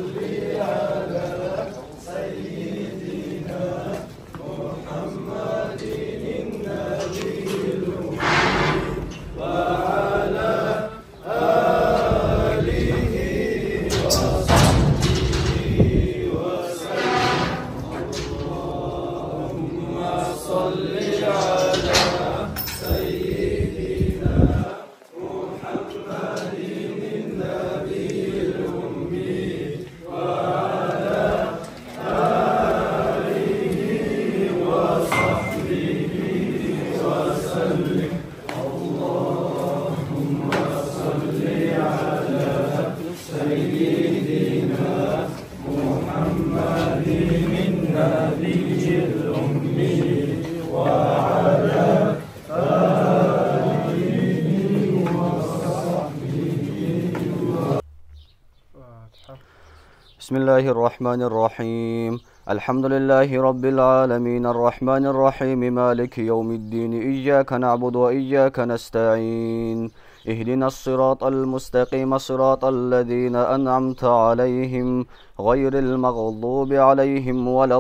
بسم الله الرحمن الرحيم. الحمد لله رب العالمين الرحمن الرحيم مالك يوم الدين إياك نعبد وإياك نستعين اهدنا الصراط المستقيم صراط الذين أنعمت عليهم غير المغضوب عليهم ولا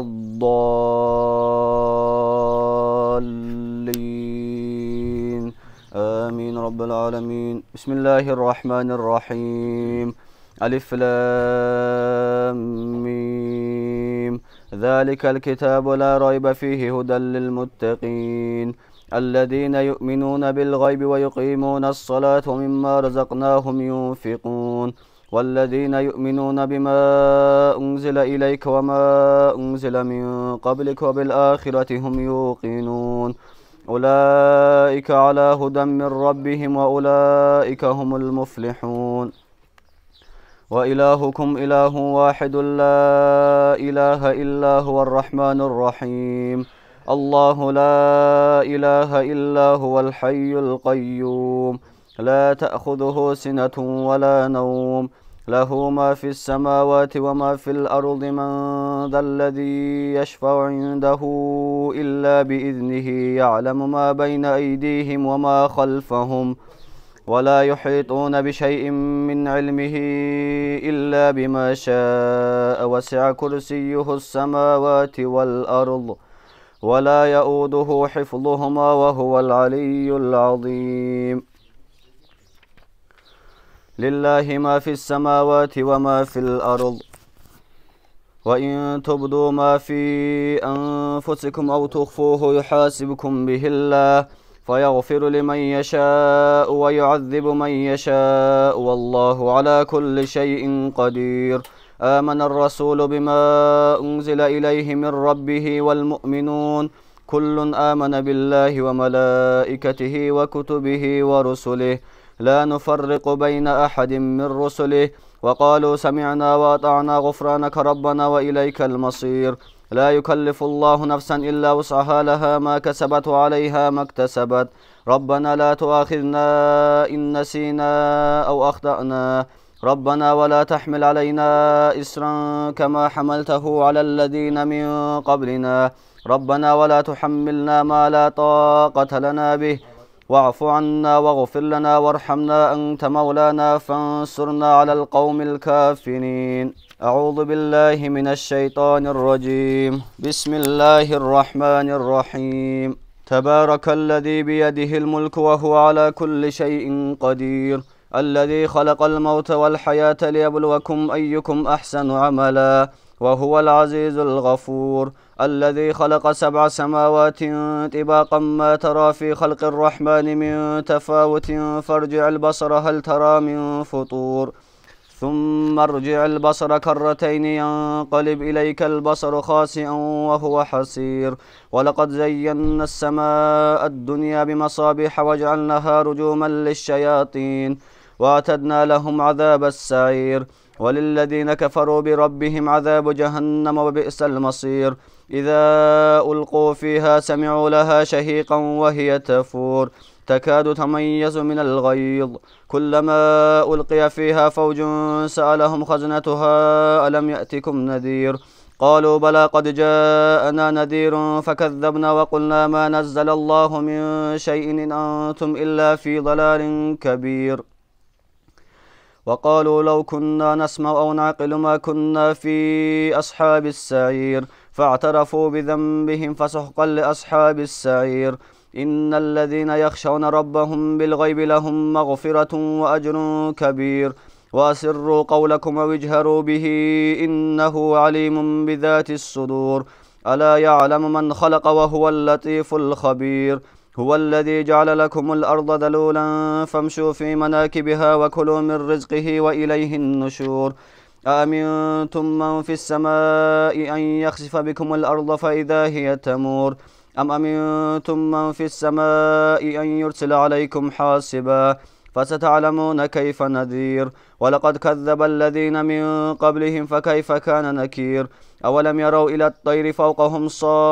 الضالين آمين رب العالمين. بسم الله الرحمن الرحيم. ألف لام ميم ذلك الكتاب لا ريب فيه هدى للمتقين الذين يؤمنون بالغيب ويقيمون الصلاة ومما رزقناهم ينفقون والذين يؤمنون بما أنزل إليك وما أنزل من قبلك وبالآخرة هم يوقنون أولئك على هدى من ربهم وأولئك هم المفلحون. وإلهكم إله واحد لا إله إلا هو الرحمن الرحيم الله لا إله إلا هو الحي القيوم لا تأخذه سنة ولا نوم له ما في السماوات وما في الأرض من ذا الذي يشفع عنده إلا بإذنه يعلم ما بين أيديهم وما خلفهم ولا يحيطون بشيء من علمه إلا بما شاء وسع كرسيه السماوات والأرض ولا يؤوده حفظهما وهو العلي العظيم. لله ما في السماوات وما في الأرض وإن تبدوا ما في أنفسكم أو تخفوه يحاسبكم به الله فيغفر لمن يشاء ويعذب من يشاء والله على كل شيء قدير. آمن الرسول بما أنزل إليه من ربه والمؤمنون كل آمن بالله وملائكته وكتبه ورسله لا نفرق بين أحد من رسله وقالوا سمعنا وأطعنا غفرانك ربنا وإليك المصير. لا يكلف الله نفسا إلا وسعها لها ما كسبت وعليها ما اكتسبت ربنا لا تؤاخذنا إن نسينا أو أخطأنا ربنا ولا تحمل علينا إسرا كما حملته على الذين من قبلنا ربنا ولا تحملنا ما لا طاقة لنا به واعف عنا واغفر لنا وارحمنا أنت مولانا فانصرنا على القوم الكافرين. أعوذ بالله من الشيطان الرجيم. بسم الله الرحمن الرحيم. تبارك الذي بيده الملك وهو على كل شيء قدير الذي خلق الموت والحياة ليبلوكم أيكم أحسن عملا وهو العزيز الغفور الذي خلق 7 سماوات طباقا ما ترى في خلق الرحمن من تفاوت فارجع البصر هل ترى من فطور ثم ارجع البصر كرتين ينقلب إليك البصر خاسئا وهو حسير ولقد زينا السماء الدنيا بمصابيح وجعلناها رجوما للشياطين واعتدنا لهم عذاب السعير وللذين كفروا بربهم عذاب جهنم وبئس المصير إذا ألقوا فيها سمعوا لها شهيقا وهي تفور تكاد تميز من الغيظ كلما ألقي فيها فوج سألهم خزنتها ألم يأتكم نذير قالوا بلى قد جاءنا نذير فكذبنا وقلنا ما نزل الله من شيء إن أنتم إلا في ضلال كبير. وقالوا لو كنا نسمع أو نعقل ما كنا في أصحاب السعير فاعترفوا بذنبهم فسحقا لأصحاب السعير. إن الذين يخشون ربهم بالغيب لهم مغفرة وأجر كبير. وأسروا قولكم أو اجهروا به إنه عليم بذات الصدور. ألا يعلم من خلق وهو اللطيف الخبير. هو الذي جعل لكم الأرض ذلولا فامشوا في مناكبها وكلوا من رزقه وإليه النشور. أأمنتم من في السماء أن يخسف بكم الأرض فإذا هي تمور أم أمنتم من في السماء أن يرسل عليكم حاسبا فستعلمون كيف نذير. ولقد كذب الذين من قبلهم فكيف كان نكير. أولم يروا إلى الطير فوقهم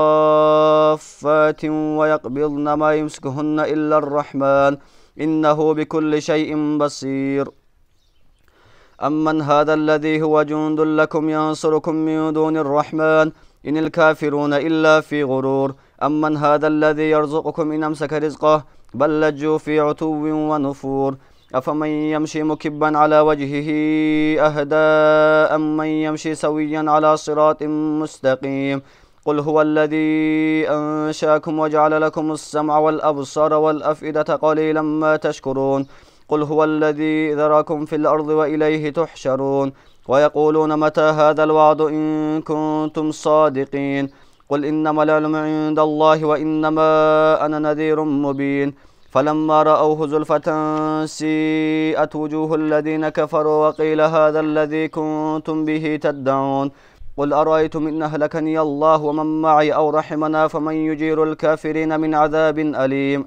صافات ويقبضن ما يمسكهن إلا الرحمن إنه بكل شيء بصير. أمن هذا الذي هو جند لكم ينصركم من دون الرحمن إن الكافرون إلا في غرور. أمن هذا الذي يرزقكم إن أمسك رزقه بل لجوا في عتو ونفور. أفمن يمشي مكبا على وجهه أهدى أمن يمشي سويا على صراط مستقيم. قل هو الذي أنشاكم وجعل لكم السمع والأبصار والأفئدة قليلا ما تشكرون. قل هو الذي ذراكم في الأرض وإليه تحشرون. ويقولون متى هذا الوعد إن كنتم صادقين. قل إنما العلم عند الله وإنما أنا نذير مبين. فلما رأوه زلفة سيئت وجوه الذين كفروا وقيل هذا الذي كنتم به تدعون. قل أرأيتم إن أهلكني الله ومن معي أو رحمنا فمن يجير الكافرين من عذاب أليم.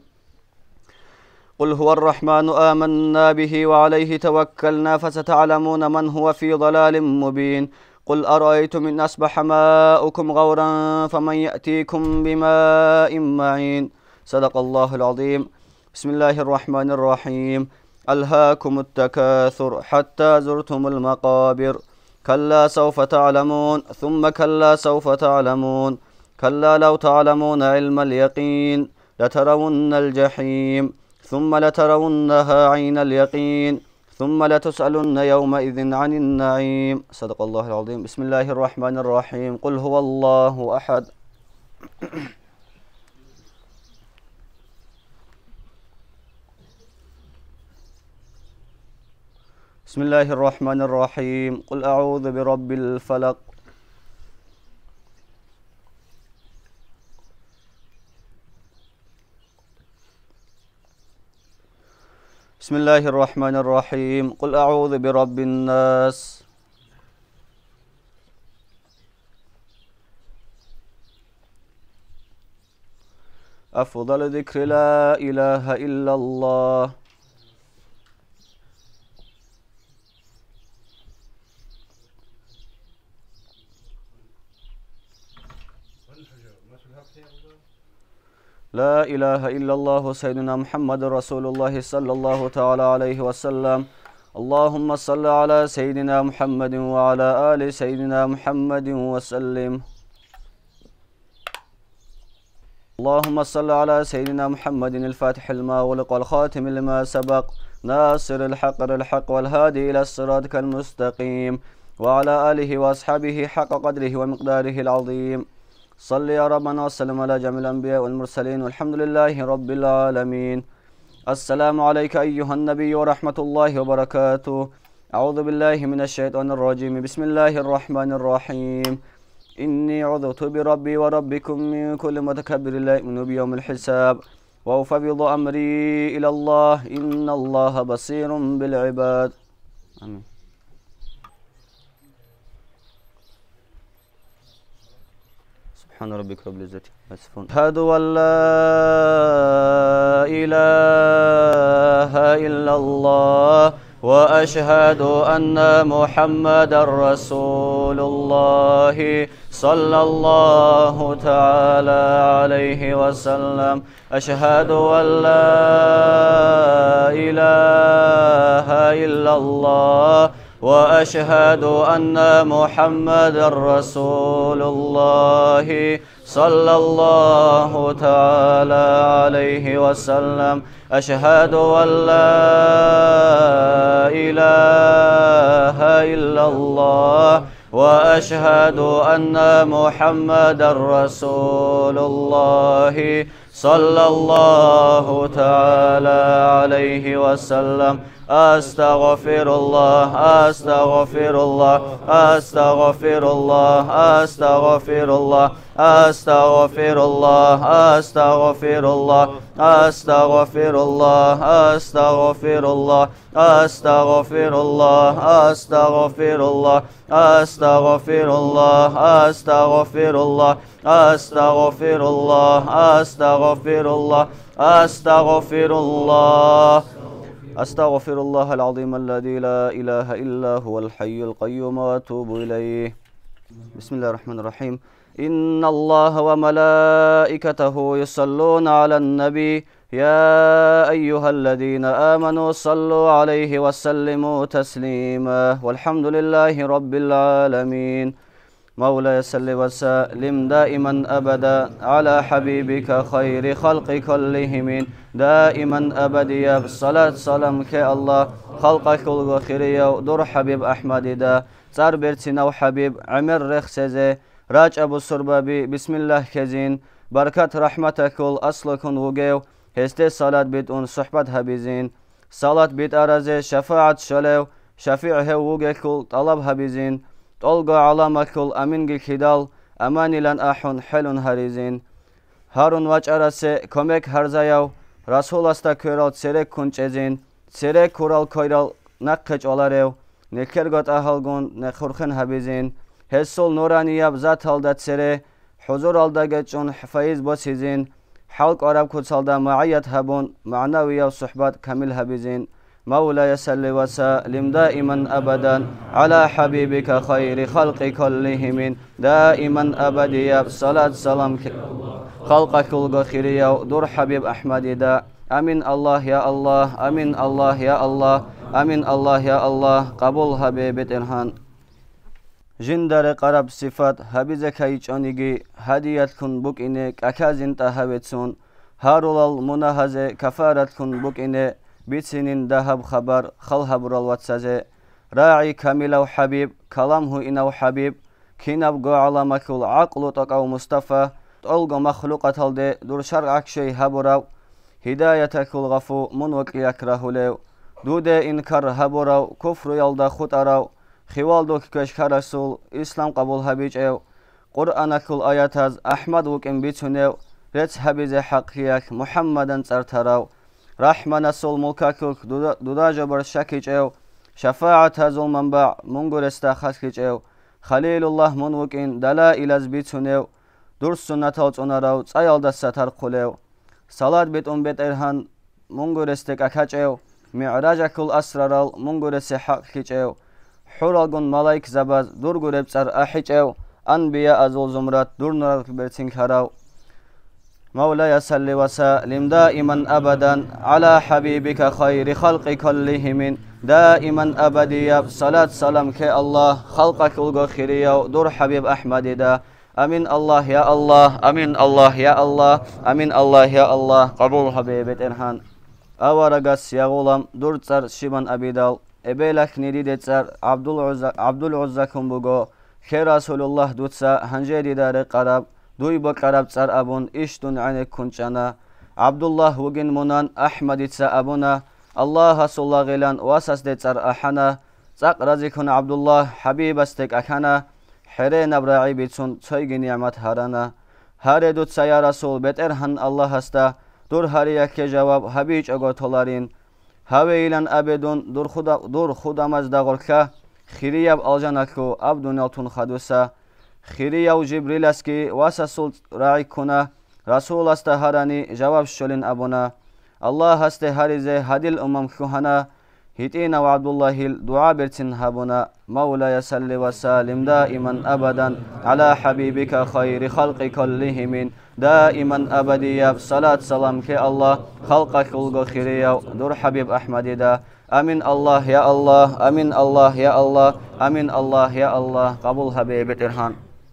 قل هو الرحمن آمنا به وعليه توكلنا فستعلمون من هو في ضلال مبين. قل أرأيتم إن أصبح ماؤكم غورا فمن يأتيكم بماء معين. صدق الله العظيم. بسم الله الرحمن الرحيم. ألهاكم التكاثر حتى زرتم المقابر كلا سوف تعلمون ثم كلا سوف تعلمون كلا لو تعلمون علم اليقين لترون الجحيم ثم لترونها عين اليقين ثم لتسألن يومئذ عن النعيم. صدق الله العظيم. بسم الله الرحمن الرحيم. قل هو الله أحد. بسم الله الرحمن الرحيم. قل أعوذ برب الفلق. بسم الله الرحمن الرحيم. قل أعوذ برب الناس. أفضل ذكر لا إله إلا الله. لا إله إلا الله سيدنا محمد رسول الله صلى الله تعالى عليه وسلم. اللهم صل على سيدنا محمد وعلى آل سيدنا محمد وسلم. اللهم صل على سيدنا محمد الفاتح لما أغلق والخاتم لما سبق ناصر الحق بالحق والهادي إلى الصراط المستقيم وعلى آله وأصحابه حق قدره ومقداره العظيم. صل يا ربنا وسلم على جميع الأنبياء والمرسلين والحمد لله رب العالمين. السلام عليك أيها النبي ورحمة الله وبركاته. أعوذ بالله من الشيطان الرجيم. بسم الله الرحمن الرحيم. إني عذت بربي وربكم من كل متكبر لا يؤمن بيوم الحساب وأفوض أمري إلى الله إن الله بصير بالعباد. آمين. سبحان ربك رب العزة عما يصفون. أشهد أن لا إله إلا الله وأشهد أن محمدا رسول الله صلى الله تعالى عليه وسلم. أشهد أن لا إله إلا الله وأشهد أن محمد رسول الله صلى الله تعالى عليه وسلم. أشهد أن لا إله إلا الله وأشهد أن محمد رسول الله صلى الله تعالى عليه وسلم. أستغفر الله أستغفر الله أستغفر الله أستغفر الله أستغفر الله أستغفر الله أستغفر الله أستغفر الله أستغفر الله أستغفر الله أستغفر الله أستغفر الله أستغفر الله أستغفر الله أستغفر الله أستغفر الله العظيم الذي لا إله إلا هو الحي القيوم وأتوب إليه. بسم الله الرحمن الرحيم. إن الله وملائكته يصلون على النبي يا أيها الذين آمنوا صلوا عليه وسلموا تسليما والحمد لله رب العالمين. مولاي صل وسلم دائما أبدا على حبيبك خير خلق كلهم دائما أبديا بالصلاة سلام كالله خلق كل خيريا دور حبيب أحمد دا صار برتنا وحبيب عمر رخصزي راج أبو السربابي بسم الله كزين بركات رحمتك الأصلكن وجيو هستي صلاة بيتون صحبت هبيزين صلاة بيت أرزي شفاعة شلو شفيعه وجيكل طلب هبيزين Olga alamakul amingil hidal amanilan ahun helun harizin. Harun vaç arası komek harzayav Rasulasta köral serek kunçezin. Serek kural koyral nakkeç olarev. Ne kergot ahalgun ne khurkhin habizin. Hessol nuraniyab zat haldat sere. Huzur alda geçun faiz bosizin. Halk Arab kutsalda ma'iyat habun. Ma'naviyav suhbat kamil habizin. مولاي صل وسلم دائما أبدا على حبيبك خير خلق كلهم دائما أبديا صلاة سلام خلقك الغخيريا دور حبيب أحمد دا أمين الله يا الله أمين الله يا الله أمين الله يا الله قبول حبيب إرهان جندر قرب صفات حبيزك هيجانيجي هديت كن بك إنك أكازين تهبتسون هارول المناهزة كفارت كن بك إنك بيتسنين دهب خبر خلها برالوات سازي راعي كاملو حبيب كلامه إنو حبيب كيناب قو علامكول عقلو تقو مصطفى تولغو مخلوقة الدي دور شرعك شي هبراو هدايتك الغفو منوك يكره ليو دودي إنكار هبراو كفر يلدا خطراو خوالدو ككش كرسول إسلام قبول هبيج ايو قرآنك الآيات هز أحمد وكين بيتونيو ريتس هبيز حقياك محمدن ترتراو رحمن السول ملكك دودا جبر شكيج ايو شفاعة هزول منبع منغور استخاصكيج ايو خليل الله منوكين دلائل از بيتونيو دور سنة الزونراو تسايال دا ستر قوليو صلاة بيت بيت ارهان منغور استك اكاج ايو معراجك الاسرارال منغور استحق كيج ايو حرالغون ملايك زباز دور غورب سر احيج ايو انبياء ازول زمرات دور نورك برتين كراو مولاي صل وسلم دائما أبدا على حبيبك خير خلق كلهم دائما أبديا صلاة سلام كالله خلقك الغخيريا دور حبيب أحمد دا أمين الله يا الله أمين الله يا الله أمين الله يا الله قبول حبيب إرهان أورغس يا غلام دور تر شيبان أبيدال إبيلك نريد تر عبد العزكم بغو خير رسول الله دوتسا هنجي دار قرب دوي بقرب تر أبون إشتون عنك كنشانا عبد الله وجن منان أحمد تسا أبونا الله صلى غيلان واسس تر أحنا تق رزقنا عبد الله حبيب استك أكنا حرين أبراعي بيتون تيجي نعمت هرانا هردوت سيا رسول بترهن الله هستا دور هريك جواب حبيج أقولتولارين هويلان أبدون دور خدا مزدغلكا خيرياب الجنكو عبدون يلتون خدوسا خيريا وجبريل اسكي واسسول راعي كنا رسول استهراني جواب شولين أبونا الله استهاريزه هديل كهنا هيتينا وعبد الله الدعاء برتن هبونا مولاي صل وسلم دائما أبدا على حبيبك خير خلق كلهم دائما أبديا صلاة سلام كي الله خلقك الغخيريا دور حبيب أحمد دا Amin Allah ya Allah, amin Allah ya Allah, amin Allah ya Allah. Qabul Habibet Irhan.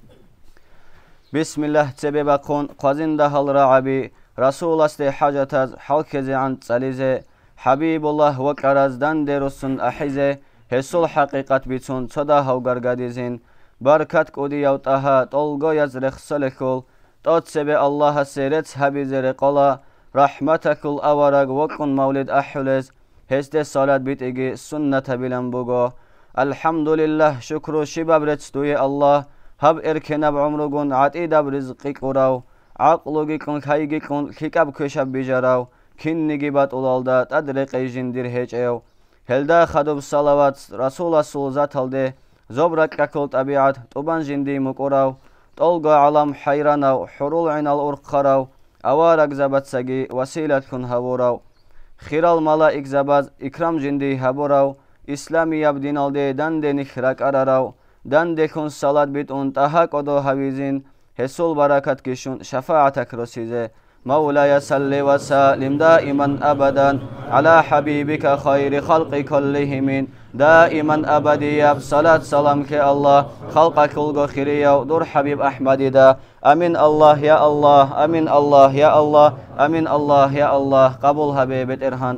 Bismillah sebeba kon qazinda hal ra'abi Rasulaste hajataz halkeze an tsalize Habibullah wa qarazdan derusun ahize Hesul haqiqat bitsun soda haugargadizin Barkat qudi yautaha tolgo yazrex salekul Tot sebe Allah seret habizere qola Rahmatakul awarag wakun maulid ahulez Heste salat bitigi sunnata bilen bugo Alhamdulillah şükru şibabrets duye Allah Hab erkenab umrugun atidab rizqi qurav Aqlugi kun khaygi kun khikab köşab bijarav Kinnigi bat ulalda tadriqi jindir heçev Helda khadub salavat Rasulullah sulzat halde Zobrak kakul tabiat tuban jindi muqurav Tolga alam hayranav hurul inal urqarav Avarag zabatsagi wasilat kun havurav Khiral malaik zabaz ikram jindi haburav İslami yabdinalde dande nikrak ararav Dande kun salat bit un taha kodo havizin Hesul barakat kishun şafaatak rosize Mevlaya salli ve salim daiman abadan Ala habibika khayri khalqi kullihimin Daiman abadiyab salat salam ke Allah Khalqa kulgo khiriyav dur Habib Ahmadida Amin Allah ya Allah Amin Allah ya Allah Amin Allah ya Allah Qabul Habibet Irhan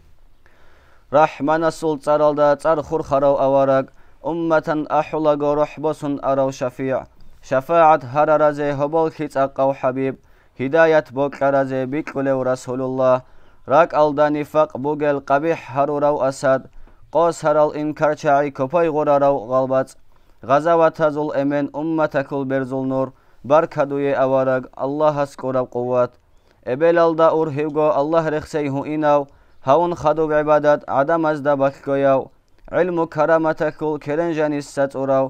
Rahmana sul tsaralda tsar khur kharav avarag Ummatan ahulago ruhbosun arav shafi' Shafaat hararaze hobol khits aqaw Habib Hidayat bokaraze bikulev Rasulullah Rak alda nifaq bugel qabih harurav asad Qos haral inkar cha'i kopay gurarav galbat Gazawatazul emen ummatakul berzul nur Barkaduye avarag Allah askurav quwwat Ebelalda urhivgo Allah rekhseyhu inav Havun khadub ibadat adam azda bakgoyav Ilmu karamatakul kerenjanis saturav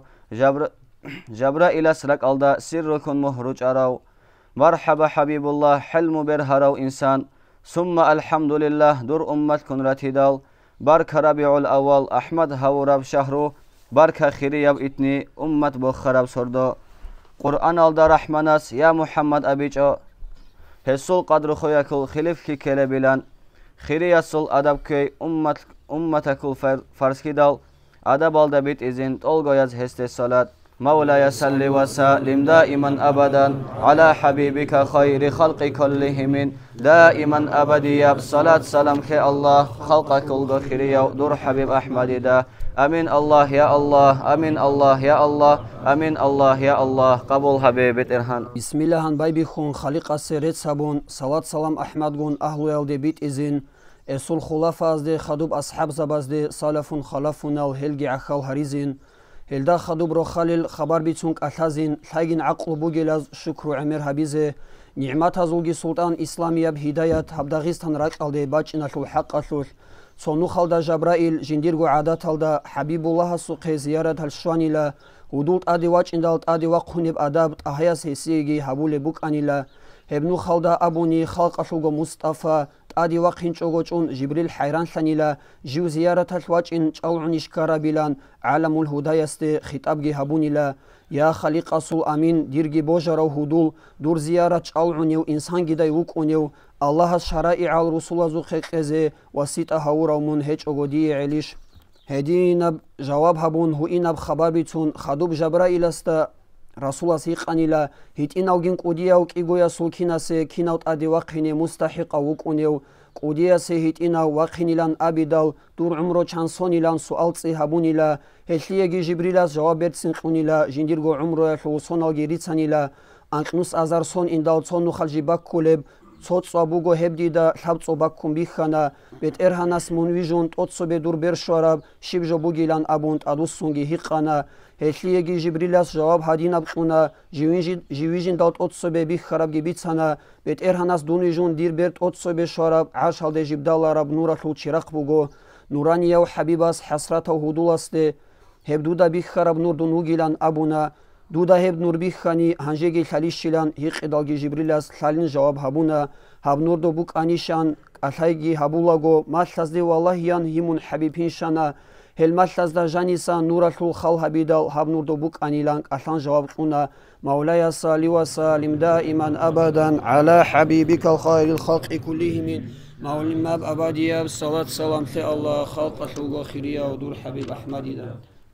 Jabra ilas rak alda sirrukun muhruc arav Marhaba Habibullah hilmu berharav insan Summa alhamdulillah dur ummat kun ratidal Barka Rabiul Awal Ahmad havurab shahru Barka khiriyab itni ummat bokharab sordo Qur'an alda rahmanas ya Muhammad abico Hesul qadru khoyakul khilif ki kele bilan Khiriyasul adab köy ummatakul farskidal Adab alda bit izin tolgoyaz heste salat Mevlaya salli ve salim daiman abadan Ala habibika khayri khalqi kullihimin Daiman abadiyab salat salam ke Allah Khalqa kulgo khiriyav dur Habib Ahmadida Amin Allah ya Allah Amin Allah ya Allah Amin Allah ya Allah Qabul Habibet Irhan Bismillahan baybihun khaliqa seret sabun Salat salam Ahmad gun ahlu elde bit izin Esul khulafazde khadub ashab zabazde Salafun khalafun al helgi akhal harizin Helda khadub ro khalil khabar bitsunk athazin Lagin aqlu bugilaz shukru amir habize Ni'mat hazulgi sultan islamiyab hidayat Habdagistan raqalde bachinatul haqqatul Sonu khalda Jabrail jindirgu adat halda Habibullah suqe ziyarat halshwanila Hudult adi wachindalt adi waqhunib adab Ahayas hesigi habule bukanila Hebnu khalda abuni khalqashulgo Mustafa Adi waqhin chogochun Jibril hayran sanila Jiu ziyarat halwachin chaw'un ishkara bilan Alamul hudayaste khitabgi habunila Ya khaliq asul amin dirgi bojarav hudul Dur ziyarat chaw'univ insan giday wuk'univ Allah shara'i al rusula zuqeqeze Wasita hawurav mun hech ogodiye elish Hedinab jawab habun huinab khabar bitsun Khadub Jabrail asta Rasulullah siqanila hitinawgin qudiyaw qigoya sulkinase kinawt adi waqhini mustahiqa wukunew qudiyase hitinaw waqhinilan abidal dur umro chansonilan sualtsi habunila heliyegi jibrilas jawab bertsin qunila jindirgo umro yashu sonalgi ritsanila anqnus azar son indal son khaljiba kuleb Tsotsabugo hebdida labtsobakkum bikhana bet erhanas munvijun totsobe dur bershorab shibjo bugilan abunt adussungi hiqana heliyegi jibrilas jawab hadinab quna jiwijin dalt totsobe bikharab gibitsana bet erhanas dunijun dirbert totsobe shorab ashalde jibdalarab nuratul chiraq bugo nuraniyaw habibas hasrataw hudulaste hebduda bikharab nur dunugilan abuna Duda heb nur bikhani hanjegi khalishilan hiqidalgi jibrilas khalin jawab habuna habnurdo buk anishan athaygi habulago maslazde wallahiyan himun habibin shana hel maslazda janisa nuratul khal habidal habnurdo buk anilan athan jawab quna maulaya salli wa salim daiman abadan ala habibika khairil khalqi kullihim معلم ماب أبادية صلاة سلام في الله خلق الحوق خيرية ودور حبيب أحمد ده.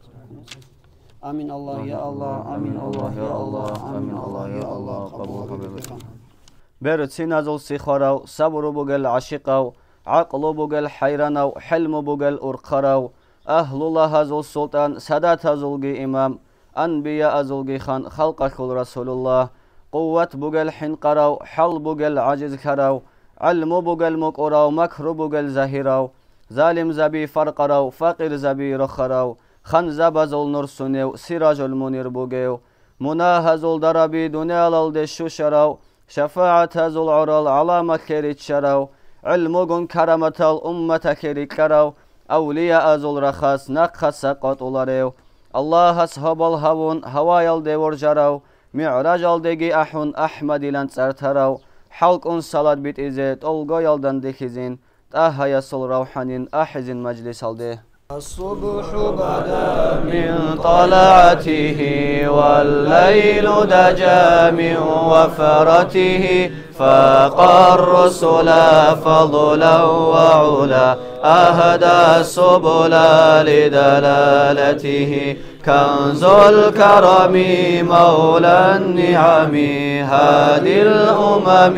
آمين الله يا الله آمين الله يا الله آمين الله يا الله قبول حبيبك. برتسي نزل سخراو صبر بوغل عشقاو عقل بوغل حيراناو حلم بوغل أرقراو أهل الله هزل سلطان سادات هزلغي إمام أنبياء هزلغي خان خلق كل رسول الله قوة بوغل حنقراو حل بوغل عجز كراو علم بوغل مقراو مكر بوغل زهيراو ظالم زبي فرقراو فقير زبي رخراو خان زبزل نور سنيو سراج المنير بوغيو مناهزل دربي دنيا للدشو شراو شفاعة هزل عرال علامة كريت شراو علمون كرامة الأمة كريت كراو أولياء أزل رخص نقص سقط أولاريو الله أصحاب الهون هوايل دور جراو معراج الدقي أحون أحمد لان سرتراو حلق صلاة بيت إزيت ألقا يلدن دكيزين تاها يصل روحانين أحزن مجلس الده الصبح بدا من طلعته والليل دجا من وفرته فاق الرسل فضلا وعلا أهدى السبل لدلالته كنز الكرم مولى النعم هادي الأمم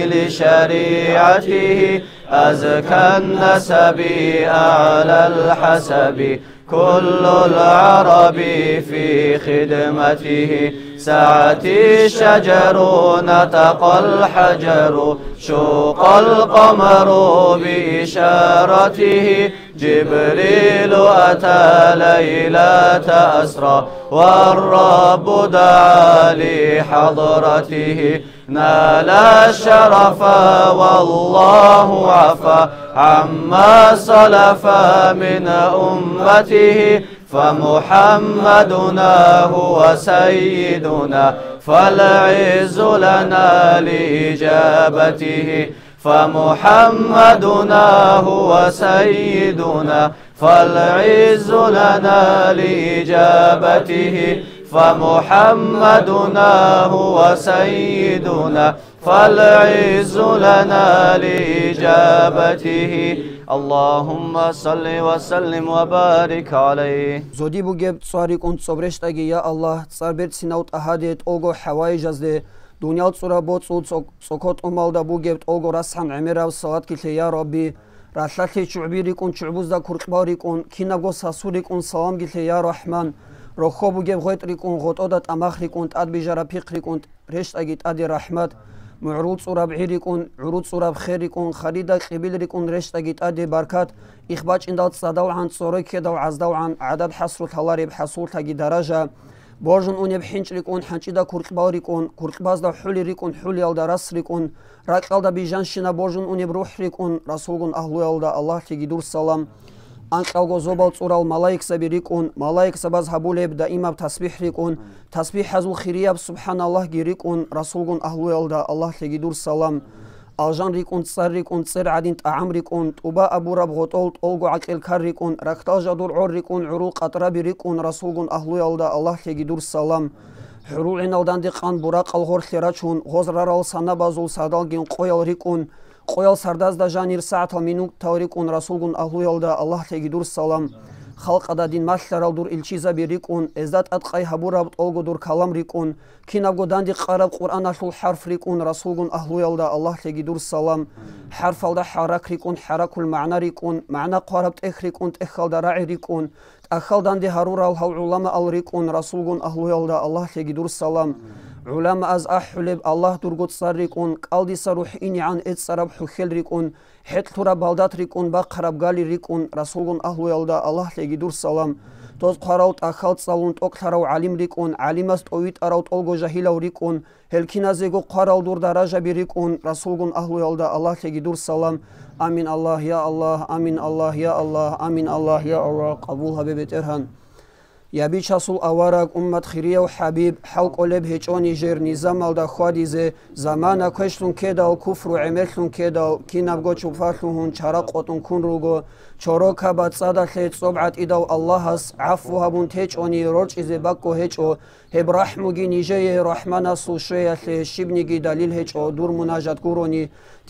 لشريعته أزكى النسب أعلى الحسب كل العرب في خدمته سعت الشجر نطق الحجر شوق القمر بإشارته جبريل أتى ليلة أسرى والرب دعا لحضرته نال الشرف والله عفا عما سلف من أمته فمحمدنا هو سيدنا فالعز لنا لإجابته فمحمدنا هو سيدنا فالعز لنا لإجابته فمحمدنا هو سيدنا فالعز لنا لإجابته اللهم صل وسلم وبارك عليه زودي بوجب صاريك أنت صبرشتاجي يا الله صبرت سنوت أحدت أوجو حواي جزده دنيا تصربوت سقط أمالدا بوجب أوجو رسحم عمره والصلاة كله يا ربي رحلتي شعبيريكون شعبوزدا كرقباريكون كيناغو ساسوريكون سلام كله يا رحمن رخو بوجب غيتريكون غطودات أمخريكون تأدبي جرابيقريكون رشتاجي تأدي رحمت معروض صورة عيريكون عروض صورة خيريكون خريدة قبيلريكون رشتاجي تأدي بركات إخباج إندال صداو عن صوري كداو عزداو عن عدد حصر الهلاري بحصول تاجي درجة بورجون أوني بحنشريكون حنشيدا كرقباريكون كرقبازدا حوليريكون حولي يالدا راسريكون راكالدا بيجانشينا بورجون أوني بروحريكون رسولون أهلو يالدا الله تيجي دور سلام أنقلقو زوبال صورال ملايك سبيريكون ملايك سباز هبوليب دائما بتسبيح ريكون تسبيح حزو خيرياب سبحان الله جيريكون رسولون أهلو يالدا الله تيجي دور سلام الجان ريكون تصر ريكون تصر عدين طعام ريكون طوبا أبو رب غطول طولقو عقل كار ريكون ركتال جدور عور ريكون عروق أطرابي ريكون رسولون أهلو يالدا الله تيجي دور سلام حرول عنالدان ديقان براق الغور خيراتشون غزرار السنة بازول سادال جين قويل ريكون قويل سرداز دا جانير ساعة منوك توريكون رسولون أهلو يالدا الله تيجي دور سلام خلق أدادين ماشلرال دور إلشيزا بيريكون إزداد أدقاي هبورا بطولغو دور كلام ريكون كيناغو داندي قرب قرآن أشل حرف ريكون رسولون أهلو يالدا الله تيجي دور سلام حرف الدا حرك ريكون حرك المعنى ريكون معنى قرب تأخ ريكون تأخل دا راعي ريكون تأخل داندي هارورا الهو علماء الريكون رسولون أهلو يالدا الله تيجي دور سلام علماء از أحلب الله درغوت صاريكون قلدي صروح إني عن إد صرب حخل ريكون حت ترى بالدات ريكون بقرب قالي ريكون رسولون أهلو يالدا الله تيجي دور سلام توز قراوت أخلت صالون أكثروا علم ريكون علمست أويت أراوت ألغو جاهلا ريكون هلكينا زيغو قراو دور درجة بريكون رسولون أهلو يالدا الله تيجي دور سلام آمين الله يا الله آمين الله يا الله آمين الله يا الله قبول حبيبت إرهان يبي شاسول أوراق أمة خيرية وحبيب حلق قلب هيجوني جير نظام الدا خواديزه زمان كشلون كده الكفر وعملون كده كينابغو شوفارلون هون شارق قطن كون روغو چورو كبات صدا خيت صبعت إدو الله هس عفو هبون تيجوني روج إزي باكو هيجو هب رحمو جي نيجي رحمنا سوشوية شبني جي دليل هيجو دور مناجات كوروني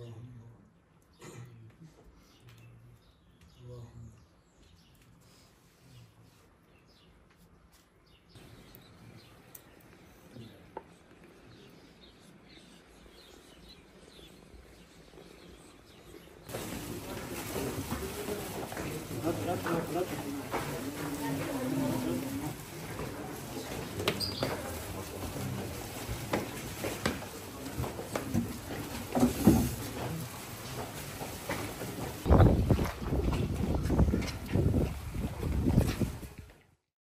آمين.